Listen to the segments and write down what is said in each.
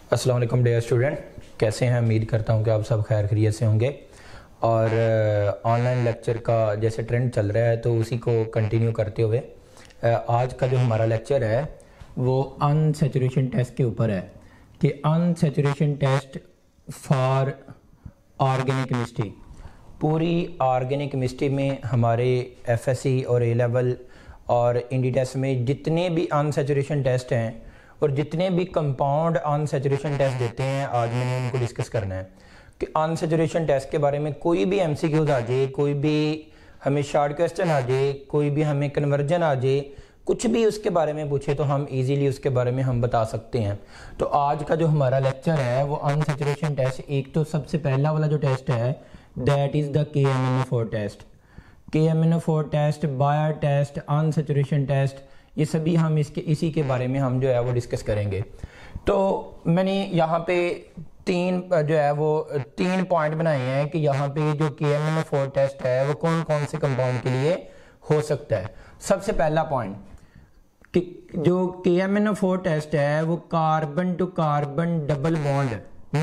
अस्सलाम वालेकुम dear student, कैसे हैं? उम्मीद करता हूं कि आप सब खैर खैरियत से होंगे। और ऑनलाइन लेक्चर का जैसे ट्रेंड चल रहा है तो उसी को कंटिन्यू करते हुए आज का जो हमारा लेक्चर है वो अनसैचुरेशन टेस्ट के ऊपर है कि unsaturation test for organic chemistry. पूरी ऑर्गेनिक केमिस्ट्री में हमारे एफएससी और ए लेवल और इंडी टेस्ट में जितने भी अनसैचुरेशन टेस्ट हैं और जितने भी कंपाउंड अनसैचुरेशन टेस्ट देते हैं, आज मैंने उनको डिस्कस करना है कि अनसैचुरेशन टेस्ट के बारे में कोई भी एमसीक्यूज आ जाए, कोई भी हमें शॉर्ट क्वेश्चन आ जाए, कोई भी हमें कन्वर्जन आ जाए, कुछ भी उसके बारे में पूछे तो हम इजीली उसके बारे में हम बता सकते हैं। तो आज का जो हमारा लेक्चर है वो अनसैचुरेशन टेस्ट। एक तो सबसे पहला वाला जो टेस्ट है that is the KMnO4 test. KMnO4 test, Baeyer test, unsaturation test, ये सभी हम इसी के बारे में हम जो है वो डिस्कस करेंगे। तो मैंने यहाँ पे तीन पॉइंट बनाए हैं कि यहाँ पे जो KMnO4 टेस्ट है वो कौन कौन से कंपाउंड के लिए हो सकता है। सबसे पहला पॉइंट कि जो KMnO4 टेस्ट है वो carbon to carbon double bond,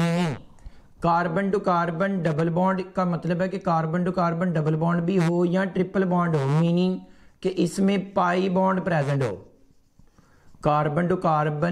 carbon to carbon double bond का मतलब है कि carbon to carbon double bond भी हो या ट्रिपल बॉन्ड हो, मीनिंग कि इसमें पाई बॉन्ड प्रेजेंट हो। Carbon to carbon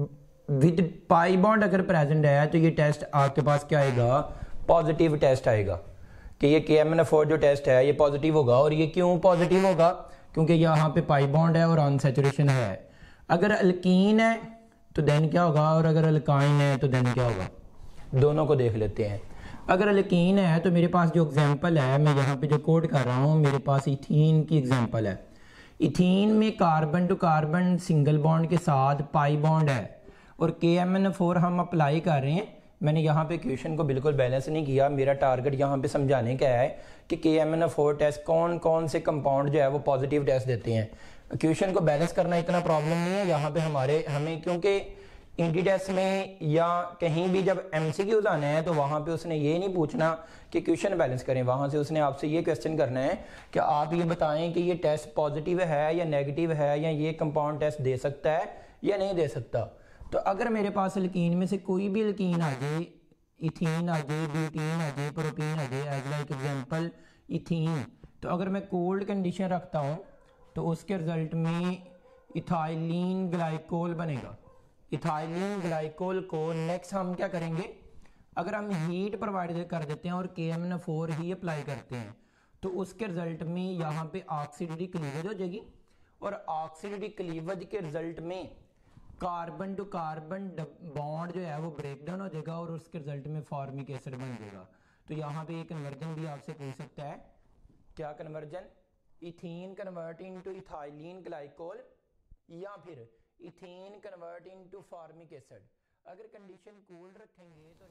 with pi bond अगर प्रेजेंट है तो ये टेस्ट आपके पास क्या आएगा? पॉजिटिव टेस्ट आएगा कि ये KMnO4 जो टेस्ट है ये पॉजिटिव होगा। और ये क्यों पॉजिटिव होगा? क्योंकि यहाँ पे पाई बॉन्ड है और अनसैचुरेशन है। अगर अल्कीन है तो देन क्या होगा, और अगर अल्काइन है तो देन क्या होगा? दोनों को देख लेते हैं। अगर अल्कीन है तो मेरे पास जो एग्जांपल है, मैं यहाँ पे जो कोड कर रहा हूँ, मेरे पास इथीन की एग्जांपल है। इथीन में carbon to carbon single bond के साथ पाई बॉन्ड है और KMnO4 हम अप्लाई कर रहे हैं। मैंने यहाँ पे क्वेश्चन को बिल्कुल बैलेंस नहीं किया। मेरा टारगेट यहाँ पे समझाने का है कि KMnO4 टेस्ट कौन कौन से कंपाउंड जो है वो पॉजिटिव टेस्ट देते हैं। क्वेश्चन को बैलेंस करना इतना प्रॉब्लम नहीं है यहाँ पे हमें, क्योंकि इंडी टेस्ट में या कहीं भी जब एमसीक्यूज आने हैं तो वहाँ पे उसने ये नहीं पूछना कि क्वेश्चन बैलेंस करें। वहाँ से उसने आपसे ये क्वेश्चन करना है कि आप ये बताएं कि ये टेस्ट पॉजिटिव है या नेगेटिव है, या ये कंपाउंड टेस्ट दे सकता है या नहीं दे सकता। तो अगर मेरे पास अल्कीन में से कोई भी अल्कीन आ जाए, इथीन आ जाए, ब्यूटीन आ जाए, प्रोपीन आ जाए, एज लाइक एग्जांपल इथीन, तो अगर मैं कोल्ड कंडीशन रखता हूँ तो उसके रिजल्ट में इथाइलिन ग्लाइकोल बनेगा। इथाइलिन ग्लाइकोल को नेक्स्ट हम क्या करेंगे, अगर हम हीट प्रोवाइड कर देते हैं और KMnO4 ही अप्लाई करते हैं तो उसके रिजल्ट में यहाँ पे ऑक्सीडेटिव क्लीवेज हो जाएगी और ऑक्सीडेटिव क्लीवेज के रिजल्ट में कार्बन टू कार्बन बॉन्ड जो है वो ब्रेक डाउन हो जाएगा और उसके रिजल्ट में फॉर्मिक एसिड बन जाएगा। तो यहाँ पे एक कन्वर्जन भी आपसे पूछ सकता है, क्या conversion? Ethene convert into ethylene glycol या फिर ethane convert into formic acid. अगर कंडीशन कूल रखेंगे तो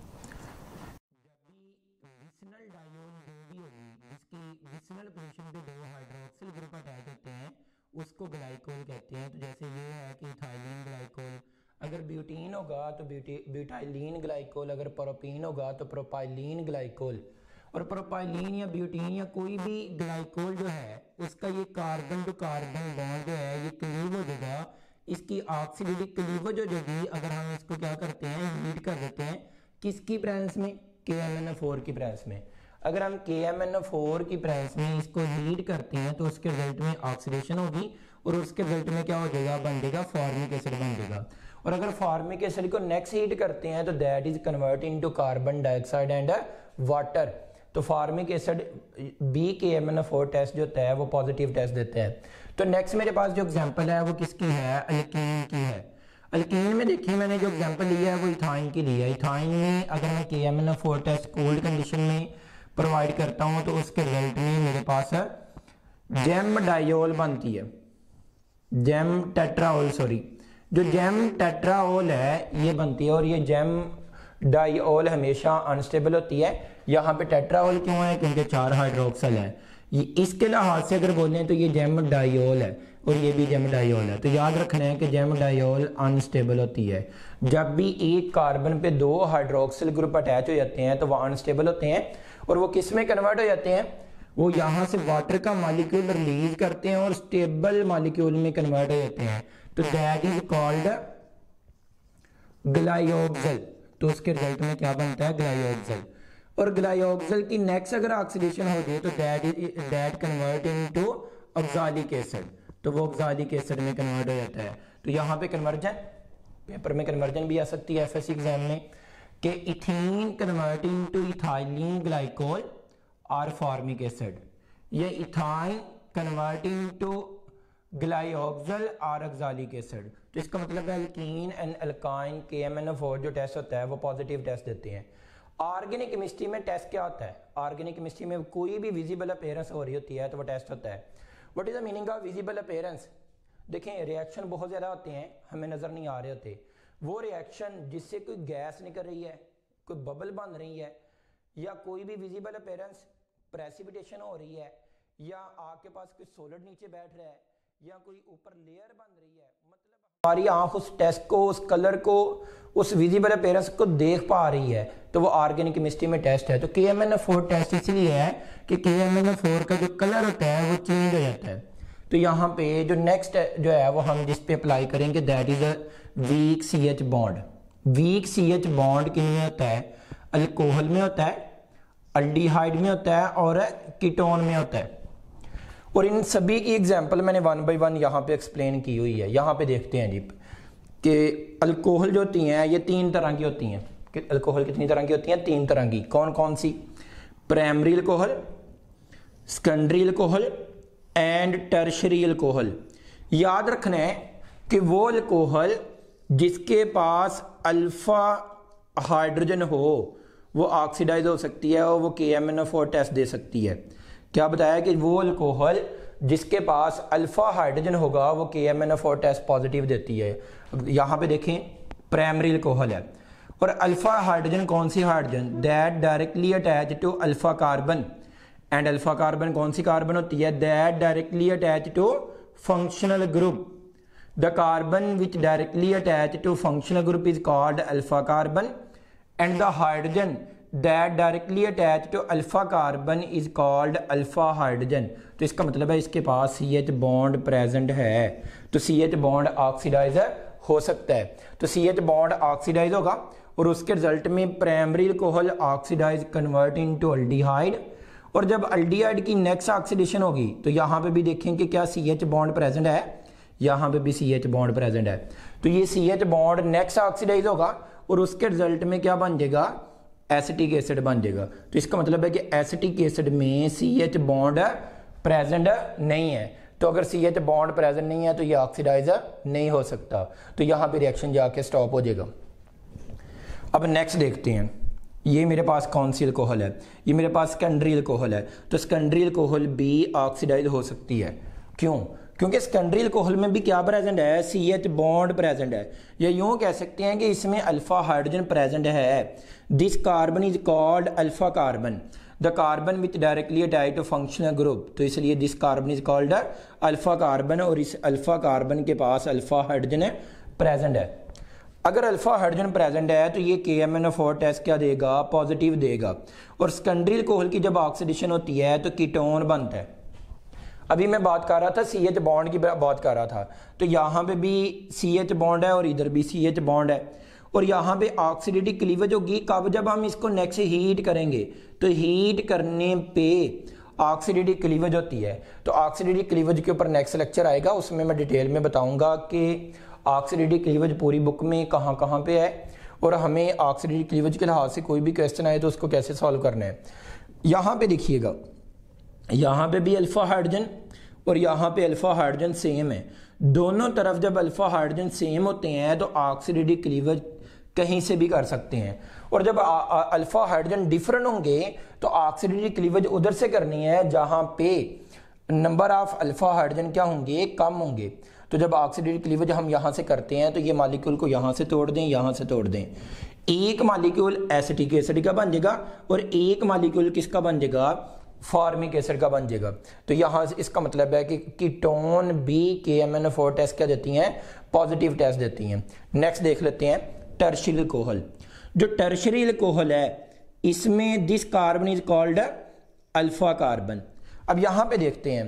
जब भी विसिनल डायोन जो भी होगी जिसकी विसिनल पोजीशन पे दो हाइड्रोक्सिल ग्रुप अटैच होते हैं उसको ग्लाइकोल कहते हैं। तो जैसे ये है कि इथाइलिन ग्लाइकोल, अगर ब्यूटीन होगा तो ब्यूटाइलिन ग्लाइकोल, अगर प्रोपीन होगा तो प्रोपाइलिन ग्लाइकोल। और प्रोपाइलिन या ब्यूटीन या कोई भी ग्लाइकोल जो है उसका ये कार्बन टू कार्बन बॉन्ड जो है ये क्लीव हो जाएगा, इसकी ऑक्सीडेटिव क्लीवेज हो जाएगी अगर हम इसको क्या करते हैं, हीट कर देते हैं। किसकी प्रेजेंस में? KMnO4 की प्रेजेंस में। अगर हम KMnO4 की प्रेजेंस में इसको हीट करते हैं तो उसके रिजल्ट में ऑक्सीडेशन होगी और उसके रिजल्ट में क्या हो जाएगा? बन जाएगा फॉर्मिक एसिड बन जाएगा। और अगर फॉर्मिक एसिड को नेक्स्ट हीट करते हैं तो that is convert into carbon dioxide and water. तो फॉर्मिक एसिड भी KMnO4 टेस्ट जो होता है वो पॉजिटिव टेस्ट देते हैं। तो नेक्स्ट मेरे पास जो एग्जांपल है वो किसकी है? अल्कीन की है। अल्कीन में देखिए मैंने जो एग्जांपल लिया है वो इथाइन की लिया है। इथाइन में अगर मैं KMnO4 टेस्ट कोल्ड कंडीशन में प्रोवाइड करता हूँ तो उसके रिजल्ट में मेरे पास जेम डायोल बनती है, जेम टेट्राओल, सॉरी जो जेम टेट्राओल है ये बनती है। और ये जेम डायोल हमेशा अनस्टेबल होती है। यहाँ पे टेट्राओल क्यों है? क्योंकि 4 हाइड्रोक्सल है। ये इसके लिहाज से अगर बोलें तो ये जेम डायोल है और ये भी जेम डायोल है। तो याद रखना है कि जेम डायोल अनस्टेबल होती है। जब भी एक कार्बन पे 2 हाइड्रोक्सिल ग्रुप अटैच हो जाते हैं तो वो अनस्टेबल होते हैं और वो किस में कन्वर्ट हो जाते हैं? वो यहाँ से वाटर का मॉलिक्यूल रिलीज करते हैं और स्टेबल मॉलिक्यूल में कन्वर्ट हो जाते हैं। तो दैट इज कॉल्ड ग्लाइयोक्सल, तो उसके रिजल्ट में क्या बनता है, ग्लाइयोक्सल। और ग्लाइयोक्सल की नेक्स्ट अगर ऑक्सीडेशन हो जाए तो that convert into oxalic acid, तो वो ऑक्सैलिक एसिड में कन्वर्ट हो जाता है। तो यहाँ पे कन्वर्जन, पेपर में कन्वर्जन भी आ सकती है एफएससी एग्जाम में, कि ethene converting to ethylene glycol और फॉर्मिक एसिड, ये इथाइन कन्वर्टिंग टू ग्लाइयोक्सल और ऑक्सैलिक एसिड। तो इसका मतलब है एल्कीन एंड एल्काइन KMnO4 जो टेस्ट होता है वो पॉजिटिव टेस्ट देते हैं। ऑर्गेनिक केमिस्ट्री में टेस्ट क्या होता है, ऑर्गेनिक केमिस्ट्री में कोई भी विजिबल अपीयरेंस हो रही होती है तो वो टेस्ट होता है। What is the meaning of visible appearance? देखें, रिएक्शन बहुत ज़्यादा होते हैं, हमें नज़र नहीं आ रहे होते। वो रिएक्शन जिससे कोई गैस निकल रही है, कोई बबल बन रही है, या कोई भी विजिबल अपीयरेंस प्रेसिपिटेशन हो रही है, या आपके पास कोई सॉलिड नीचे बैठ रहा है, या कोई ऊपर लेयर बन रही है, मतलब हमारी आँख उस टेस्ट को, उस कलर को, उस विजिबल अपीयरेंस को देख पा रही है, तो वो ऑर्गेनिक केमिस्ट्री में टेस्ट है। तो KMnO4 टेस्ट इसलिए है कि KMnO4 का जो कलर होता है वो चेंज हो जाता है। तो यहाँ पे जो नेक्स्ट जो है वो हम जिस पे अप्लाई करेंगे that is a weak CH bond. Weak CH bond किन में होता है, अल्कोहल में होता है, अल्डिहाइड में होता है और कीटोन में होता है। और इन सभी की एग्जांपल मैंने 1 बाय 1 यहाँ पे एक्सप्लेन की हुई है। यहाँ पे देखते हैं जी कि अल्कोहल जो होती हैं ये 3 तरह की होती हैं। कि अल्कोहल कितनी तरह की होती हैं, 3 तरह की। कौन कौन सी? Primary alcohol, secondary alcohol and tertiary alcohol. याद रखना है कि वो अल्कोहल जिसके पास अल्फा हाइड्रोजन हो वो ऑक्सीडाइज हो सकती है और वो KMnO4 टेस्ट दे सकती है। क्या बताया कि वो अल्कोहल जिसके पास अल्फा हाइड्रोजन होगा वो KMnO4 टेस्ट पॉजिटिव देती है। यहाँ पे देखें, प्राइमरी अल्कोहल है और अल्फा हाइड्रोजन कौन सी hydrogen, that directly attach to alpha carbon. And alpha carbon कौन सी कार्बन होती है, that directly attach to functional group. The carbon which directly attach to functional group is called alpha carbon and the hydrogen that directly attach to alpha carbon is called alpha hydrogen. तो इसका मतलब है इसके पास CH bond present है, तो CH bond oxidise हो सकता है। तो CH बॉन्ड ऑक्सीडाइज होगा और उसके रिजल्ट में primary alcohol oxidize convert into aldehyde. और जब अल्डिहाइड की नेक्स्ट ऑक्सीडेशन होगी तो यहाँ पे भी देखें कि क्या CH बॉन्ड प्रेजेंट है, यहाँ पे भी CH बॉन्ड प्रेजेंट है। तो ये CH बॉन्ड नेक्स्ट ऑक्सीडाइज होगा और उसके रिजल्ट में क्या बन जाएगा, एसिटिक एसिड बन जाएगा। तो इसका मतलब है कि एसिटिक एसिड में CH बॉन्ड प्रेजेंट नहीं है। तो अगर CH बॉन्ड प्रेजेंट नहीं है तो ये ऑक्सीडाइज नहीं हो सकता, तो यहाँ पे रिएक्शन जाके स्टॉप हो जाएगा। अब नेक्स्ट देखते हैं, ये मेरे पास कौन सी अल्कोहल है, ये मेरे पास सेकेंडरी अल्कोहल है। तो सेकेंडरी अल्कोहल भी ऑक्सीडाइज हो सकती है। क्यों? क्योंकि सेकेंडरी अल्कोहल में भी क्या प्रेजेंट है, CH बॉन्ड प्रेजेंट है। या यूं कह सकते हैं कि इसमें अल्फा हाइड्रोजन प्रेजेंट है। This carbon is called alpha carbon, the carbon which directly attach to functional group. तो इसलिए this carbon is called alpha carbon और इस अल्फा कार्बन के पास अल्फा हाइड्रोजन प्रेजेंट है। अगर अल्फा हाइड्रोजन प्रेजेंट है तो ये KMnO4 टेस्ट क्या देगा, पॉजिटिव देगा। और सेकेंडरी अल्कोहल की जब ऑक्सीडेशन होती है तो कीटोन बनता है। अभी मैं बात कर रहा था CH बॉन्ड की बात कर रहा था, तो यहाँ पे भी CH बॉन्ड है और इधर भी CH बॉन्ड है। और यहाँ पे ऑक्सीडेटिव क्लीवेज होगी कब, जब हम इसको नेक्स्ट हीट करेंगे। तो हीट करने पे ऑक्सीडेटिव क्लीवेज होती है। तो ऑक्सीडेटिव क्लीवेज के ऊपर नेक्स्ट लेक्चर आएगा, उसमें मैं डिटेल में बताऊंगा कि ऑक्सीडेटिव क्लीवेज पूरी बुक में कहाँ कहाँ पे है और हमें ऑक्सीडेटिव क्लीवेज के लिहाज से कोई भी क्वेश्चन आए तो उसको कैसे सॉल्व करना है। यहाँ पे देखिएगा, यहाँ पे भी अल्फा हाइड्रोजन और यहाँ पे अल्फा हाइड्रोजन सेम है। दोनों तरफ जब अल्फा हाइड्रोजन सेम होते हैं तो ऑक्सीडेटिव क्लीवेज कहीं से भी कर सकते हैं। और जब अल्फा हाइड्रोजन डिफरेंट होंगे तो ऑक्सीडेटिव क्लीवेज उधर से करनी है जहाँ पे नंबर ऑफ अल्फा हाइड्रोजन क्या होंगे, कम होंगे। तो जब ऑक्सीडेटिव क्लीवेज हम यहाँ से करते हैं तो ये मॉलिक्यूल को यहाँ से तोड़ दें, यहाँ से तोड़ दें। एक मॉलिक्यूल एसिटिक एसिड का बन जाएगा और एक मॉलिक्यूल किसका बन जाएगा, फॉर्मिक एसिड का बन जाएगा। तो यहाँ इसका मतलब है कि कीटोन भी KMnO4 टेस्ट क्या देती हैं, पॉजिटिव टेस्ट देती हैं। नेक्स्ट देख लेते हैं टर्शियल अल्कोहल। जो टर्शियल अल्कोहल है इसमें this carbon is called alpha carbon. अब यहाँ पे देखते हैं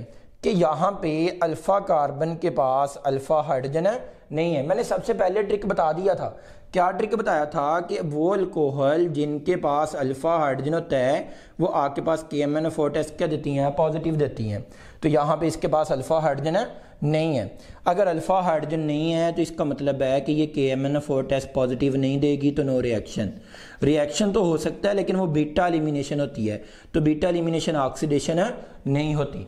कि यहाँ पे अल्फ़ा कार्बन के पास अल्फ़ा हाइड्रोजन नहीं है। मैंने सबसे पहले ट्रिक बता दिया था। क्या ट्रिक बताया था कि वो अल्कोहल जिनके पास अल्फ़ा हाइड्रोजन होता है वो आपके पास KMnO4 टेस्ट क्या देती हैं, पॉजिटिव देती हैं। तो यहाँ पे इसके पास अल्फ़ा हाइड्रोजन नहीं है। अगर अल्फ़ा हाइड्रोजन नहीं है तो इसका मतलब है कि ये KMnO4 टेस्ट पॉजिटिव नहीं देगी, तो नो रिएक्शन। रिएक्शन तो हो सकता है लेकिन वो बीटा एलिमिनेशन होती है, तो बीटा एलिमिनेशन ऑक्सीडेशन नहीं होती।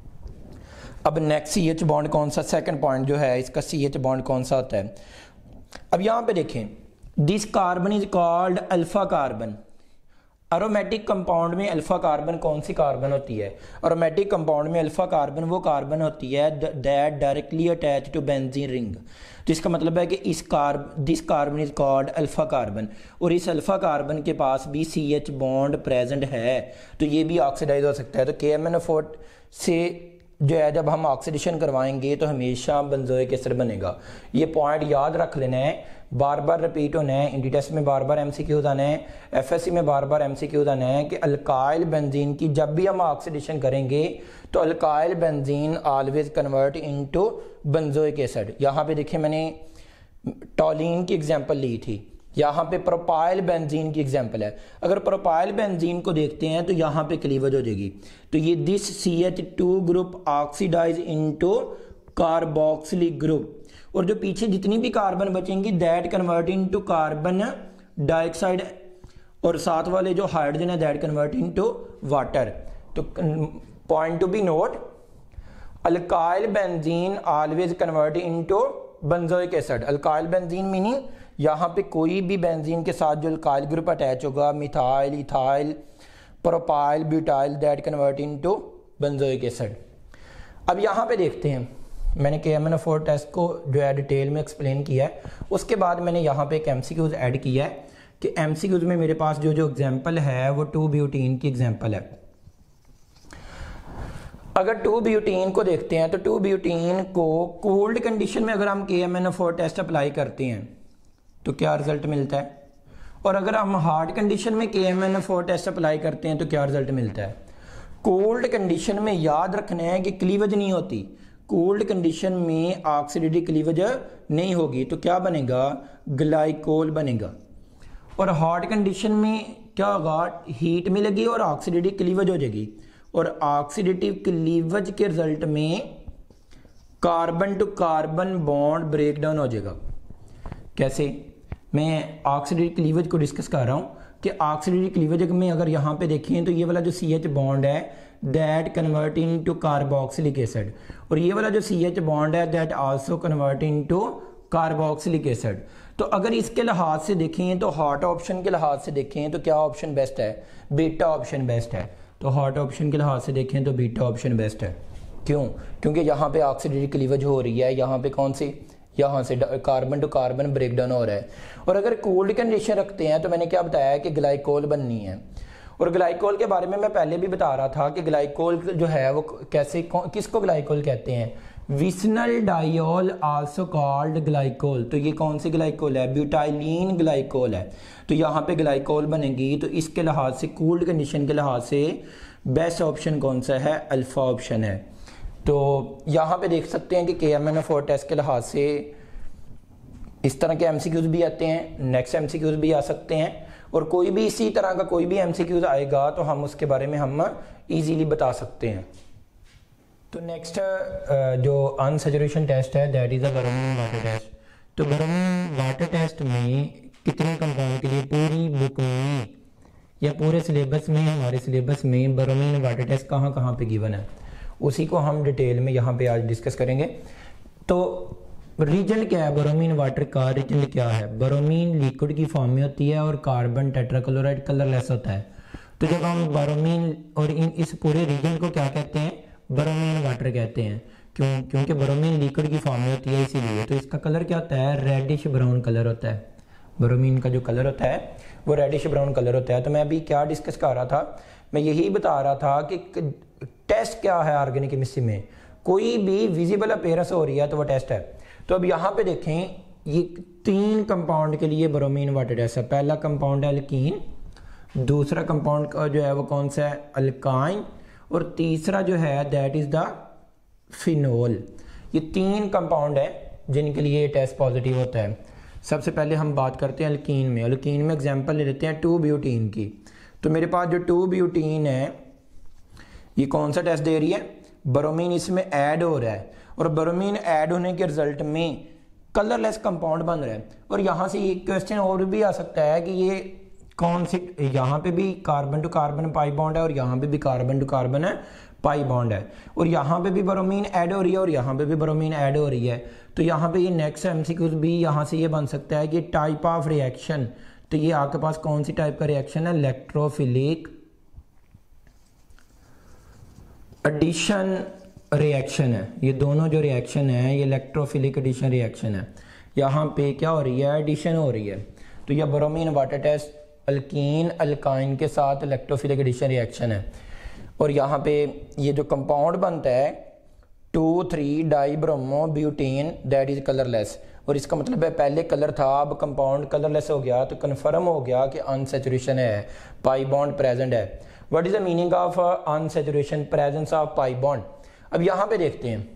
अब नेक्स्ट CH बॉन्ड कौन सा, सेकंड पॉइंट जो है इसका CH बॉन्ड कौन सा होता है। अब यहाँ पे देखें, this carbon is called alpha carbon. Aromatic compound में अल्फा कार्बन कौन सी कार्बन होती है? एरोमेटिक कंपाउंड में अल्फा कार्बन वो कार्बन होती है that directly attach to benzene ring. तो इसका मतलब है कि this carbon is called alpha carbon, और इस अल्फा कार्बन के पास भी CH बॉन्ड प्रेजेंट है, तो ये भी ऑक्सीडाइज हो सकता है। तो KMnO4 से जो है जब हम ऑक्सीडेशन करवाएंगे तो हमेशा बेंजोइक एसिड बनेगा। ये पॉइंट याद रख लेना है, बार बार रिपीट होना है। इंडी टेस्ट में बार बार MCQ आना है, FSC में बार बार MCQ आना है कि अल्काइल बेंजीन की जब भी हम ऑक्सीडेशन करेंगे तो alkyl benzene always convert into benzoic acid. यहाँ पे देखिए मैंने टॉलिन की एग्जांपल ली थी, यहाँ पे प्रोपाइल बेंजीन की एग्जांपल है। अगर प्रोपाइल बेंजीन को देखते हैं तो यहाँ पे क्लीवेज हो जाएगी, तो ये this CH2 group oxidize into carboxylic group, और जो पीछे जितनी भी कार्बन बचेंगी that convert into carbon dioxide, और साथ वाले जो हाइड्रोजन है दैट कन्वर्ट इनटू वाटर। तो point to be note, alkyl benzene always convert into benzoic acid. Alkyl benzene meaning यहाँ पे कोई भी बेंजीन के साथ जो अल्काइल ग्रुप अटैच होगा, methyl, ethyl, propyl, butyl, that convert into benzoic acid. अब यहाँ पे देखते हैं, मैंने KMnO4 टेस्ट को जो है डिटेल में एक्सप्लेन किया है, उसके बाद मैंने यहाँ पे एक MCQs ऐड किया है कि MCQs में मेरे पास जो जो एग्जाम्पल है वो 2-ब्यूटीन की एग्जाम्पल है। अगर 2-ब्यूटीन को देखते हैं तो 2-ब्यूटीन को कोल्ड कंडीशन में अगर हम KMnO4 टेस्ट अप्लाई करते हैं तो क्या रिजल्ट मिलता है, और अगर हम हार्ड कंडीशन में KMnO4 टेस्ट अप्लाई करते हैं तो क्या रिजल्ट मिलता है। कोल्ड कंडीशन में याद रखना है कि क्लीवेज नहीं होती, कोल्ड कंडीशन में ऑक्सीडेटिव क्लीवेज नहीं होगी, तो क्या बनेगा, ग्लाइकोल बनेगा। और हॉट कंडीशन में क्या होगा, हीट मिलेगी और ऑक्सीडेटिव क्लीवेज हो जाएगी, और ऑक्सीडेटिव क्लीवेज के रिजल्ट में carbon to carbon bond break down हो जाएगा। कैसे, मैं ऑक्सीडेटिव क्लीवेज को डिस्कस कर रहा हूं कि ऑक्सीडेटिव क्लीवेज में अगर यहाँ पे देखें तो ये वाला जो CH बॉन्ड है that convert into carboxylic acid, और ये वाला जो CH बॉन्ड है that also convert into carboxylic acid. तो अगर इसके लिहाज से देखें तो हॉट ऑप्शन के लिहाज से देखें तो क्या ऑप्शन बेस्ट है, बीटा ऑप्शन बेस्ट है। तो हॉट ऑप्शन के लिहाज से देखें तो बीटा ऑप्शन बेस्ट है। क्यों, क्योंकि यहाँ पे ऑक्सीडेटिव क्लीवेज हो रही है, यहाँ पे कौन सी, यहाँ से कार्बन टू कार्बन ब्रेकडाउन हो रहा है। और अगर कोल्ड कंडीशन रखते हैं तो मैंने क्या बताया कि ग्लाइकोल बननी है, और ग्लाइकोल के बारे में मैं पहले भी बता रहा था कि ग्लाइकोल जो है वो कैसे, किसको ग्लाइकोल कहते हैं, vicinal diol also called glycol. तो ये कौन सी ग्लाइकोल है, ब्यूटाइलिन ग्लाइकोल है। तो यहाँ पे ग्लाइकोल बनेगी, तो इसके लिहाज से कोल्ड कंडीशन के लिहाज से बेस्ट ऑप्शन कौन सा है, अल्फा ऑप्शन है। तो यहाँ पे देख सकते हैं कि KMnO4 टेस्ट के लिहाज से इस तरह के MCQs भी आते हैं, नेक्स्ट MCQs भी आ सकते हैं, और कोई भी इसी तरह का कोई भी MCQs आएगा तो हम उसके बारे में हम इजीली बता सकते हैं। तो नेक्स्ट जो अनसैचुरेशन टेस्ट है that is a bromine water test. तो ब्रोमीन वाटर टेस्ट में कितने कंपाउंड के लिए पूरी बुक में या पूरे सिलेबस में, हमारे सिलेबस में ब्रोमीन वाटर टेस्ट कहाँ कहाँ पे गिवन है, उसी को हम डिटेल में यहाँ पे आज डिस्कस करेंगे। तो रीजन क्या है, ब्रोमीन वाटर का रीजन क्या है, ब्रोमीन लिक्विड की फॉर्म में होती है और कार्बन टेट्राक्लोराइड कलरलेस होता है। तो जब हम ब्रोमीन और इस पूरे रीजन को क्या कहते हैं, ब्रोमीन वाटर कहते हैं। क्यों, क्योंकि ब्रोमीन लिक्विड की फॉर्म में होती है इसीलिए। तो इसका कलर क्या होता है, रेडिश ब्राउन कलर होता है। ब्रोमीन का जो कलर होता है वो रेडिश ब्राउन कलर होता है। तो मैं अभी क्या डिस्कस कर रहा था, मैं यही बता रहा था कि टेस्ट क्या है ऑर्गेनिक केमिस्ट्री में, कोई भी विजिबल अपीयरेंस हो रही है तो वो टेस्ट है। तो अब यहाँ पे देखें, ये 3 कंपाउंड के लिए ब्रोमीन वाटर टेस्ट है। पहला कंपाउंड है अल्कीन, दूसरा कंपाउंड जो है वो कौन सा है, अल्काइन, और तीसरा जो है दैट इज द फिनोल, ये 3 कंपाउंड है जिनके लिए ये टेस्ट पॉजिटिव होता है। सबसे पहले हम बात करते हैं अल्कीन में। अल्कीन में एग्जांपल ले लेते हैं 2-ब्यूटीन की। तो मेरे पास जो 2-ब्यूटीन है ये कौन सा टेस्ट दे रही है, ब्रोमीन इसमें ऐड हो रहा है और ब्रोमीन ऐड होने के रिजल्ट में कलरलेस कंपाउंड बन रहा है। और यहाँ से एक क्वेश्चन और भी आ सकता है कि ये कौन सी, यहाँ पे भी carbon to carbon pi bond है और यहाँ पे भी कार्बन टू कार्बन है पाई बॉन्ड है, और यहाँ पे भी ब्रोमीन ऐड हो रही है और यहाँ पे भी ब्रोमीन ऐड हो रही है। तो यहाँ पे ये नेक्स्ट एमसीक्यूज भी यहाँ से ये बन सकता है कि टाइप ऑफ रिएक्शन, तो ये आपके पास कौन सी टाइप का रिएक्शन है, इलेक्ट्रोफिलिक एडिशन रिएक्शन है। ये दोनों जो रिएक्शन है ये इलेक्ट्रोफिलिक एडिशन रिएक्शन है। यहाँ पे क्या हो रही है, एडिशन हो रही है। तो यह bromine water test alkene alkyne के साथ इलेक्ट्रोफिलिक एडिशन रिएक्शन है। और यहाँ पे ये जो कंपाउंड बनता है 2,3-डाइब्रोमोब्यूटेन दैट इज कलरलेस, और इसका मतलब है पहले कलर था अब कंपाउंड कलरलेस हो गया, तो कन्फर्म हो गया कि अनसैचुरेशन है, पाई बॉन्ड प्रेजेंट है। What is the meaning of unsaturation, presence of pi bond. अब यहाँ पे देखते हैं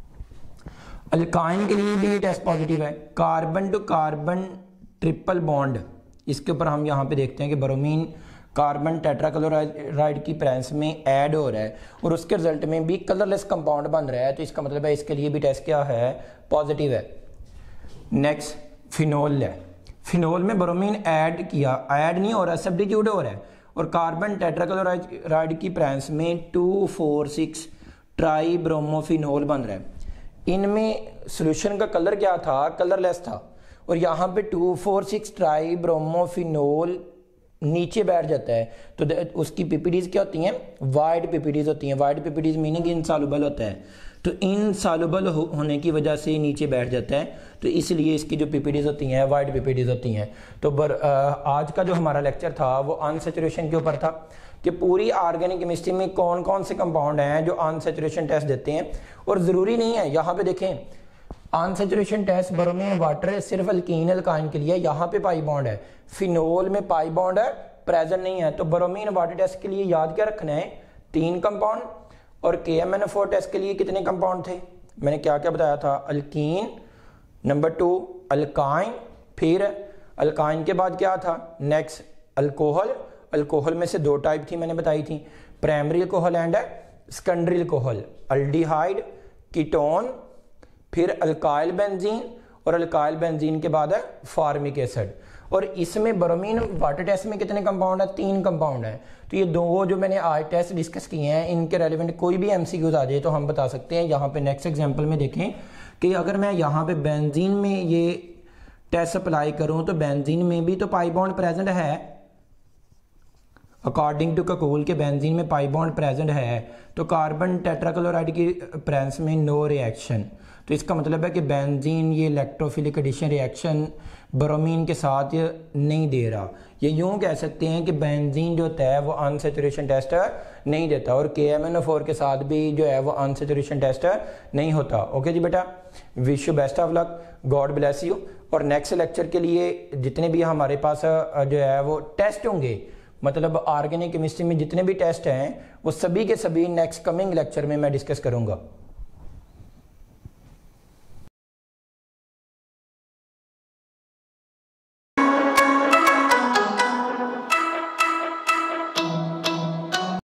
अल्काइन के लिए भी टेस्ट पॉजिटिव है, carbon to carbon triple bond, इसके ऊपर हम यहाँ पे देखते हैं कि ब्रोमीन कार्बन टेट्राक्लोराइड की प्रेजेंस में ऐड हो रहा है और उसके रिजल्ट में भी कलरलेस कंपाउंड बन रहा है। तो इसका मतलब है इसके लिए भी टेस्ट क्या है, पॉजिटिव है। नेक्स्ट फिनोल है। फिनोल में ब्रोमीन ऐड किया, ऐड नहीं हो रहा, सब्स्टिट्यूट हो रहा है और कार्बन टेट्राक्लोराइड की प्रेजेंस में 2,4,6 ट्राईब्रोमोफिनोल बन रहा है। इनमें सॉल्यूशन का कलर क्या था, कलरलेस था, और यहाँ पे 2,4,6 ट्राईब्रोमोफिनोल नीचे बैठ जाता है। तो उसकी पीपीडीज क्या होती हैं, वाइड पीपीडीज होती हैं। वाइड पीपीडीज मीनिंग इनसॉल्युबल होता है, तो इनसॉल्युबल होने की वजह से नीचे बैठ जाता है, तो इसलिए इसकी जो पीपीडीज होती हैं वाइड पीपीडीज होती हैं। तो आज का जो हमारा लेक्चर था वो अनसैचुरेशन के ऊपर था कि पूरी ऑर्गेनिक केमिस्ट्री में कौन कौन से कंपाउंड हैं जो अनसैचुरेशन टेस्ट देते हैं। और ज़रूरी नहीं है, यहाँ पे देखें अनसैचुरेशन टेस्ट ब्रोमीन वाटर सिर्फ अल्कीन अल्काइन के लिए, यहाँ पे पाई बॉन्ड है, फिनोल में पाई बॉन्ड है, प्रेजेंट नहीं है। तो ब्रोमीन वाटर टेस्ट के लिए याद क्या रखना है, 3 कंपाउंड, और KMnO4 टेस्ट के लिए कितने कंपाउंड थे, मैंने क्या क्या बताया था, अल्कीन, नंबर 2 अल्काइन, फिर अल्काइन के बाद क्या था, नेक्स्ट अल्कोहल। अल्कोहल में से 2 टाइप थी मैंने बताई थी, primary alcohol and secondary alcohol, aldehyde, ketone, फिर अल्काइल बेंजीन, और अल्काइल बेंजीन के बाद है फार्मिक एसिड। और इसमें ब्रोमीन वाटर टेस्ट में कितने कंपाउंड है, 3 कंपाउंड है। तो ये 2 जो मैंने आज टेस्ट डिस्कस किए हैं इनके रेलिवेंट कोई भी MCQs आ जाए तो हम बता सकते हैं। यहाँ पे नेक्स्ट एग्जांपल में देखें कि अगर मैं यहाँ पे बेंजीन में ये टेस्ट अप्लाई करूँ तो बेंजीन में भी तो पाई बॉन्ड प्रेजेंट है, अकॉर्डिंग टू ककूल के बेंजीन में पाई बॉन्ड प्रेजेंट है, तो कार्बन टेट्राक्लोराइड की प्रेजेंस में नो रिएक्शन। तो इसका मतलब है कि बेंजीन ये इलेक्ट्रोफिलिक एडिशन रिएक्शन ब्रोमीन के साथ नहीं दे रहा। ये यूँ कह सकते हैं कि बेंजीन जो होता है वो अनसैचुरेशन टेस्ट नहीं देता, और KMnO4 के साथ भी जो है वो अनसैचुरेशन टेस्ट नहीं होता। ओके जी बेटा, wish you best of luck, god bless you. और नेक्स्ट लेक्चर के लिए जितने भी हमारे पास जो है वो टेस्ट होंगे, मतलब ऑर्गेनिक केमिस्ट्री में जितने भी टेस्ट हैं वो सभी के सभी नेक्स्ट कमिंग लेक्चर में मैं डिस्कस करूँगा।